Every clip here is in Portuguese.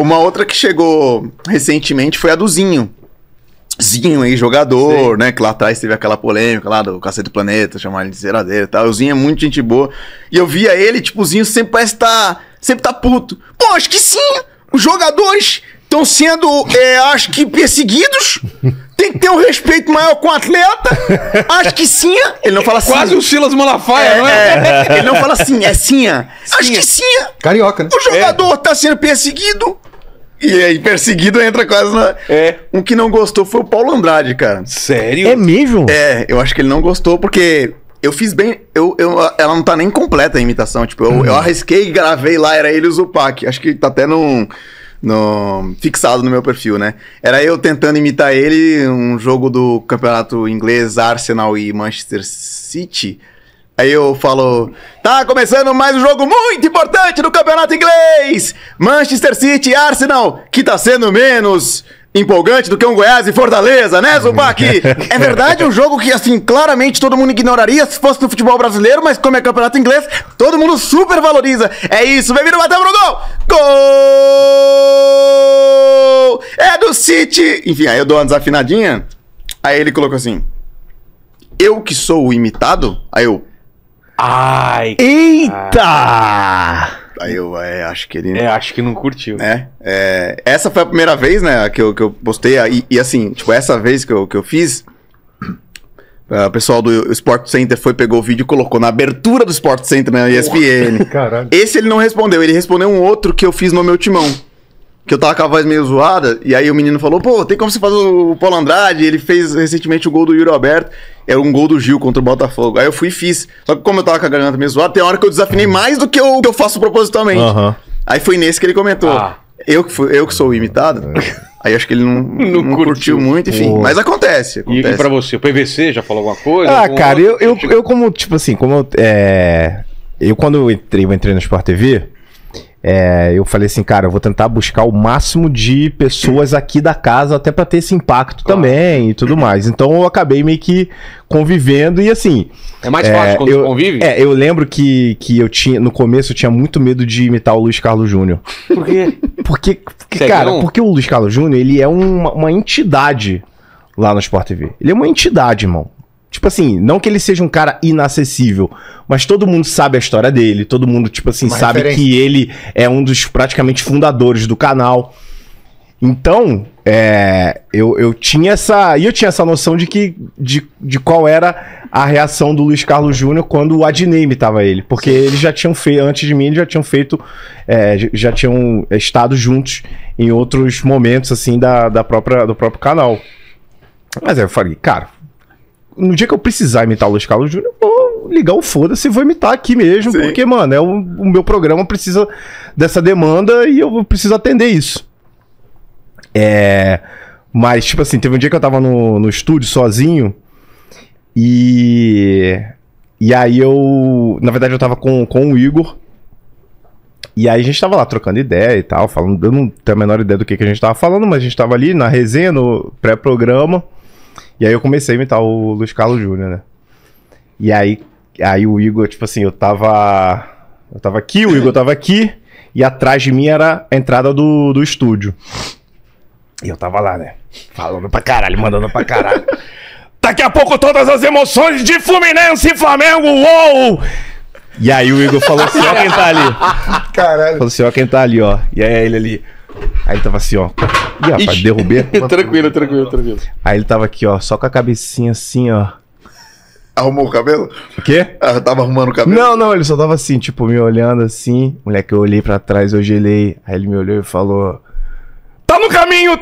Uma outra que chegou recentemente foi a do Zinho. Zinho aí, jogador, né? Que lá atrás teve aquela polêmica lá do Cacete do Planeta, chamar ele de zeradeira e tal. O Zinho é muito gente boa. E eu via ele, tipo, o Zinho sempre parece sempre tá puto. Pô, acho que sim, os jogadores estão sendo, acho que perseguidos. Tem que ter um respeito maior com o atleta. Acho que sim. Ele não fala assim. Quase o Silas Malafaia, não é? Ele não fala assim, é sim. Acho que sim. Carioca, né? O jogador tá sendo perseguido. E aí, perseguido entra quase na... Um que não gostou foi o Paulo Andrade, cara. Sério? É mesmo? Eu acho que ele não gostou porque eu fiz bem... ela não tá nem completa a imitação. Tipo, eu arrisquei e gravei lá, era ele e o Zupac. Acho que tá até fixado no meu perfil, né? Era eu tentando imitar ele, um jogo do campeonato inglês, Arsenal e Manchester City. Aí eu falo, tá começando mais um jogo muito importante do campeonato inglês! Manchester City e Arsenal, que tá sendo menos empolgante do que um Goiás e Fortaleza, né, Zupac? É verdade, um jogo que, assim, claramente todo mundo ignoraria se fosse no futebol brasileiro, mas como é campeonato inglês, todo mundo super valoriza. É isso, bem-vindo, bateu pro gol! Gol! É do City! Enfim, aí eu dou uma desafinadinha, aí ele colocou assim, eu que sou o imitado? Aí eu... Ai! Eita! Aí eu acho que ele... acho que não curtiu. Essa foi a primeira vez, né, que eu postei, e assim, tipo, essa vez que eu fiz, o pessoal do Sport Center pegou o vídeo e colocou na abertura do Sport Center, na ESPN. Caralho. Esse ele não respondeu, ele respondeu um outro que eu fiz no meu timão. Que eu tava com a voz meio zoada, e aí o menino falou, pô, tem como você fazer o Paulo Andrade? Ele fez recentemente o gol do Yuri Alberto, era um gol do Gil contra o Botafogo. Aí eu fui e fiz. Só que como eu tava com a garganta meio zoada, tem hora que eu desafinei mais do que eu faço propositalmente. Aí foi nesse que ele comentou. Eu que sou o imitado? Aí acho que ele não curtiu muito, enfim. Mas acontece. E pra você, o PVC já falou alguma coisa? Cara, eu como, tipo assim, eu quando eu entrei no Sport TV, eu falei assim, cara, eu vou tentar buscar o máximo de pessoas aqui da casa, até pra ter esse impacto também e tudo mais. Então eu acabei meio que convivendo e assim... É mais fácil quando você convive? Eu lembro que eu tinha, no começo eu tinha muito medo de imitar o Luiz Carlos Júnior. Por quê? Porque o Luiz Carlos Júnior, ele é uma entidade lá no Sport TV. Ele é uma entidade, irmão. Tipo assim, não que ele seja um cara inacessível, mas todo mundo sabe a história dele, todo mundo, tipo assim, sabe que ele é um dos praticamente fundadores do canal. Então, eu tinha essa noção de qual era a reação do Luiz Carlos Júnior quando o Adnei imitava ele. Porque eles já tinham feito, antes de mim, eles já tinham feito, já tinham estado juntos em outros momentos, assim, do próprio canal. Mas aí eu falei, cara, no dia que eu precisar imitar o Luiz Carlos Júnior, eu vou ligar o foda-se e vou imitar aqui mesmo. Sim. Porque, mano, o meu programa precisa dessa demanda e eu preciso atender isso. Mas, tipo assim, teve um dia que eu tava no estúdio sozinho e aí na verdade eu tava com o Igor e aí a gente tava lá trocando ideia e tal, falando, eu não tenho a menor ideia do que a gente tava falando, mas a gente tava ali na resenha, no pré-programa. E aí eu comecei a imitar o Luiz Carlos Júnior, né? E aí o Igor, tipo assim, eu tava aqui, o Igor tava aqui, e atrás de mim era a entrada do estúdio. E eu tava lá, né? Falando pra caralho, mandando pra caralho. Daqui a pouco todas as emoções de Fluminense e Flamengo, uou! E aí o Igor falou assim, ó quem tá ali. Caralho. Falou assim, ó quem tá ali, ó. E aí ele ali... Aí ele tava assim, ó. Ih, rapaz, derrubei. Tranquilo. Aí ele tava aqui, ó, só com a cabecinha assim, ó. Arrumou o cabelo? O quê? Tava arrumando o cabelo? Não, ele só tava assim, tipo, me olhando assim. Moleque, eu olhei pra trás, eu gelei. Aí ele me olhou e falou... Tá no caminho!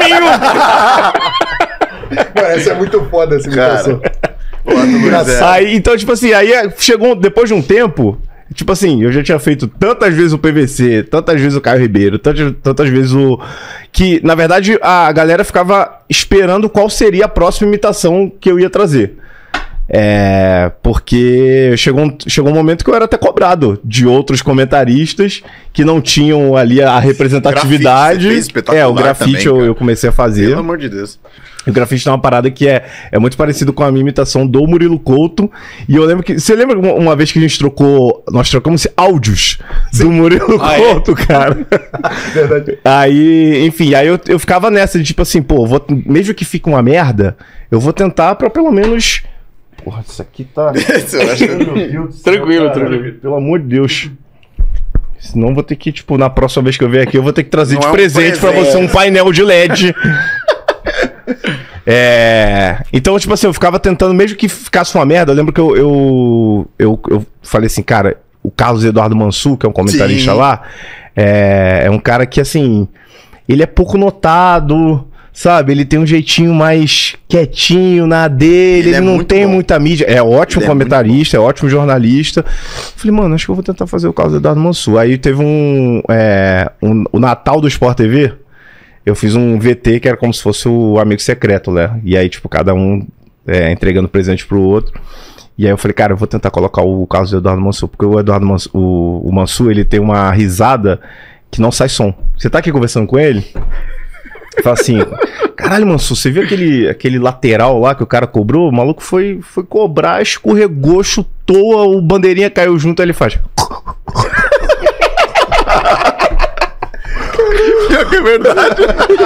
Essa é muito foda, essa imitação. Aí, então, tipo assim, aí chegou, depois de um tempo... Tipo assim, eu já tinha feito tantas vezes o PVC, tantas vezes o Caio Ribeiro, tantas vezes que, na verdade, a galera ficava esperando qual seria a próxima imitação que eu ia trazer. Porque chegou um momento que eu era até cobrado de outros comentaristas que não tinham ali a representatividade. O grafite também, eu comecei a fazer. Pelo amor de Deus. O grafite é uma parada que é muito parecido com a minha imitação do Murilo Couto. E eu lembro que... Você lembra uma vez que a gente nós trocamos áudios do Murilo Couto, cara? Verdade. Aí, enfim, eu ficava nessa de tipo assim, pô, mesmo que fique uma merda, eu vou tentar pra pelo menos... Porra, isso aqui tá... Tranquilo. Pelo amor de Deus. Senão vou ter que, tipo, na próxima vez que eu vier aqui, eu vou ter que trazer de presente pra você um painel de LED. Então, tipo assim, eu ficava tentando, mesmo que ficasse uma merda, eu lembro que eu falei assim, cara, o Carlos Eduardo Mansur, que é um comentarista lá, é um cara que, assim, ele é pouco notado, sabe? Ele tem um jeitinho mais quietinho na dele, ele não tem muita mídia. É ótimo comentarista, é ótimo jornalista. Falei, mano, acho que eu vou tentar fazer o Carlos Eduardo Mansur. Aí teve o Natal do Sport TV. Eu fiz um VT que era como se fosse o amigo secreto, né? E aí, tipo, cada um entregando presente pro outro. E aí eu falei, cara, eu vou tentar colocar o Carlos Eduardo Mansur, porque o Eduardo Mansur, o Mansur, ele tem uma risada que não sai som. Você tá aqui conversando com ele? Fala assim, caralho, Mansur, você viu aquele lateral lá que o cara cobrou? O maluco foi cobrar, escorregou, chutou, o bandeirinha caiu junto, aí ele faz... É verdade.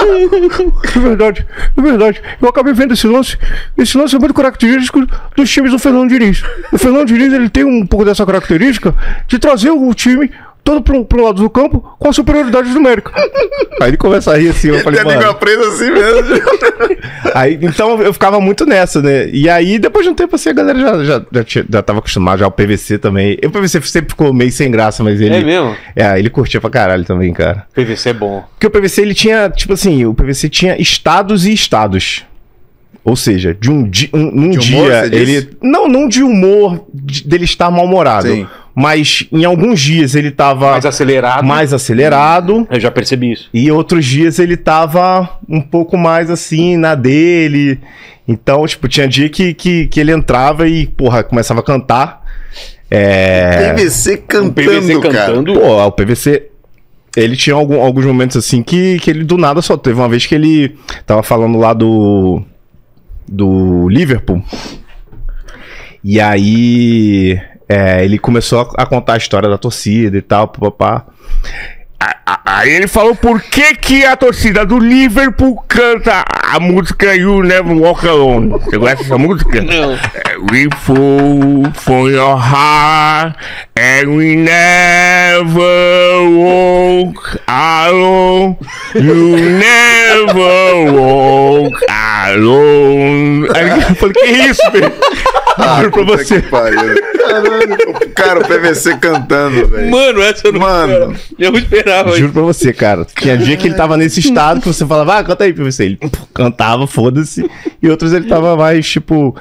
É verdade. Eu acabei vendo esse lance. Esse lance é muito característico dos times do Fernando Diniz. O Fernando Diniz, ele tem um pouco dessa característica de trazer o time todo pro lado do campo com a superioridade numérica. Aí ele começa a rir assim, eu falei, mano... língua presa assim mesmo. Aí, então eu ficava muito nessa, né? E aí, depois de um tempo assim, a galera já tava acostumada, já o PVC também. O PVC sempre ficou meio sem graça, mas ele... É mesmo? Ele curtia pra caralho também, cara. O PVC é bom. Porque o PVC, ele tinha, tipo assim, o PVC tinha estados e estados. Ou seja, num dia ele... Não de humor, dele estar mal-humorado. Sim. Mas em alguns dias ele tava... Mais acelerado. Eu já percebi isso. E outros dias ele tava um pouco mais assim, na dele. Então, tipo, tinha dia que ele entrava e, porra, começava a cantar. PVC cantando, cara. Pô, o PVC... Ele tinha alguns momentos assim que ele do nada só teve uma vez que ele tava falando lá do Liverpool. E aí ele começou a contar a história da torcida e tal, papá. Aí ele falou por que a torcida do Liverpool canta a música You Never Walk Alone. Você conhece essa música? Não. We fall for your heart and we never walk alone. You never walk alone. Aí eu falei, que isso, velho? Juro pra você. Cara, o PVC cantando, velho. Mano, essa eu não esperava. Juro pra você, cara. Tinha dia que ele tava nesse estado que você falava, canta aí, PVC. Ele cantava, foda-se. E outros ele tava mais, tipo...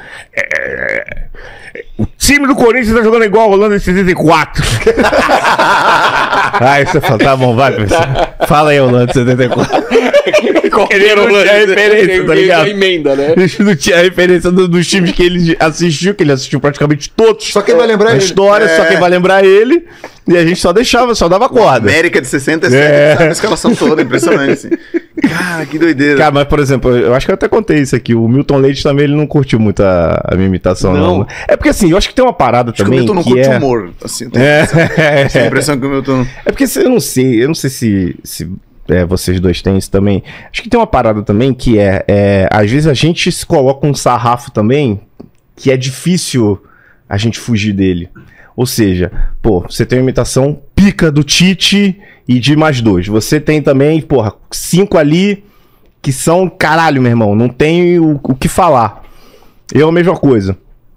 O time do Corinthians tá jogando igual a Holanda em 74. Aí você fala, tá bom, vai, PVC. Fala aí, Holanda em 74. Qualquer Holanda tinha referência, tá ligado? A emenda, né? Não tinha referência dos times que ele assistiu praticamente todos. Só quem vai lembrar a história, só quem vai lembrar ele. E a gente só dava corda. América de 67, sabe a escalação toda, impressionante, assim. Cara, que doideira. Cara, mas, por exemplo, eu acho que eu até contei isso aqui. O Milton Leite também, ele não curtiu muito a minha imitação, não. É porque, assim, eu acho que tem uma parada acho também que o Milton não curte humor, assim. Tem a impressão que o Milton... É porque eu não sei se vocês dois têm isso também. Acho que tem uma parada também que às vezes a gente se coloca um sarrafo também que é difícil a gente fugir dele. Ou seja, pô, você tem uma imitação pica do Tite e de mais dois. Você tem também, porra, 5 ali que são, caralho, meu irmão, não tem o que falar. Eu a mesma coisa.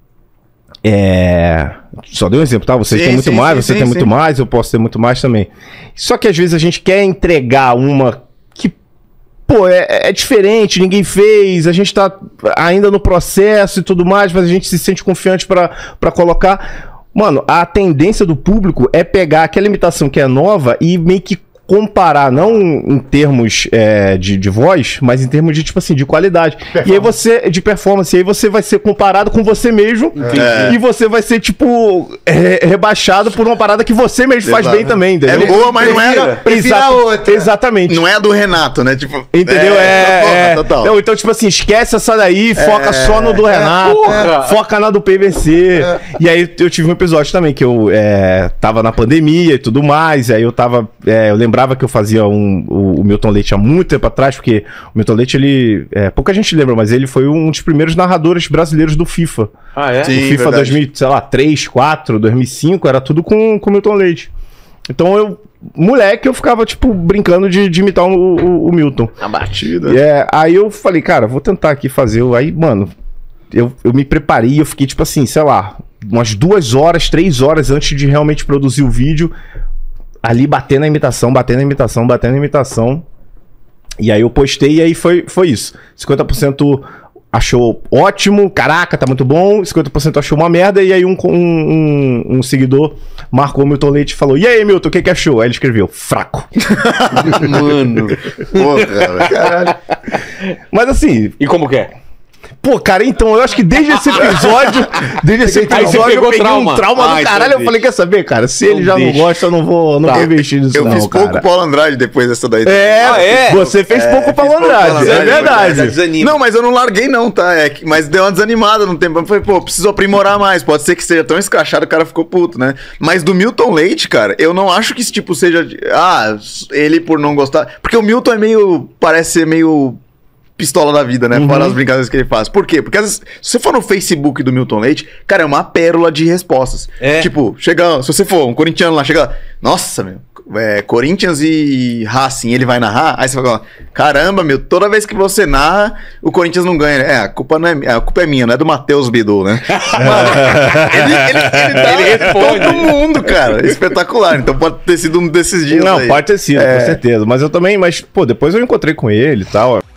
Só dei um exemplo, tá? Vocês têm muito mais, você tem muito mais, eu posso ter muito mais também. Só que às vezes a gente quer entregar uma que, pô, é diferente, ninguém fez, a gente tá ainda no processo e tudo mais, mas a gente se sente confiante pra colocar. Mano, a tendência do público é pegar aquela imitação que é nova e meio que comparar, não em termos de voz, mas em termos de, tipo assim, de qualidade. E aí você, de performance, e aí você vai ser comparado com você mesmo, e você vai ser, tipo, rebaixado por uma parada que você mesmo faz bem também, entendeu? É boa, mas não é... Prefira outra. Exatamente. Não é a do Renato, né? Tipo, Entendeu? total. Não, então, tipo assim, esquece essa daí, foca só no do Renato, foca na do PVC. E aí eu tive um episódio também que eu tava na pandemia e tudo mais, e aí eu tava... eu lembrava que eu fazia o Milton Leite há muito tempo atrás, porque o Milton Leite, ele... pouca gente lembra, mas ele foi um dos primeiros narradores brasileiros do FIFA. Ah, é? Sim, O FIFA verdade. 2000, sei lá, 3, 4, 2005, era tudo com o Milton Leite. Então moleque, eu ficava, tipo, brincando de imitar o Milton. A batida. Aí eu falei, cara, vou tentar aqui fazer. Aí, mano, eu me preparei, eu fiquei, tipo assim, sei lá, umas 2 horas, 3 horas antes de realmente produzir o vídeo, ali batendo a imitação. E aí eu postei e aí foi isso. 50% achou ótimo, caraca, tá muito bom. 50% achou uma merda. E aí um seguidor marcou o Milton Leite e falou: e aí, Milton, o que achou? Aí ele escreveu: fraco. Mano. Pô, cara. Caralho. Mas assim, E como que é? pô, cara, então eu acho que desde esse episódio Aí você eu pegou peguei trauma. um trauma Ah, do então caralho. Eu deixa. falei, quer saber, cara? Se ele Então já não deixa. gosta, eu não vou investir nisso, Eu não, fiz pouco cara. Paulo Andrade depois dessa daí. Você fez pouco pra fiz pouco Andrade, Paulo é Andrade, verdade. Desanima. Não, mas eu não larguei não, tá? Mas deu uma desanimada no tempo. Eu falei, pô, preciso aprimorar mais. Pode ser que seja tão escrachado, o cara ficou puto, né? Mas do Milton Leite, cara, eu não acho que esse tipo seja... ele por não gostar... Porque o Milton é meio... Parece ser meio... pistola da vida, né? Fora as brincadeiras que ele faz. Por quê? Porque às vezes, se você for no Facebook do Milton Leite, cara, é uma pérola de respostas. Tipo, chega... Se você for um corintiano lá, chega... Nossa, meu... Corinthians e Racing, ele vai narrar, aí você fala, caramba, meu, toda vez que você narra, o Corinthians não ganha, né? A culpa não é, a culpa é minha, não é do Matheus Bidu, né? Mano, ele responde todo mundo, cara, espetacular, então pode ter sido um desses dias Não, aí. pode ter sido, com certeza. Mas eu também, pô, depois eu encontrei com ele e tal.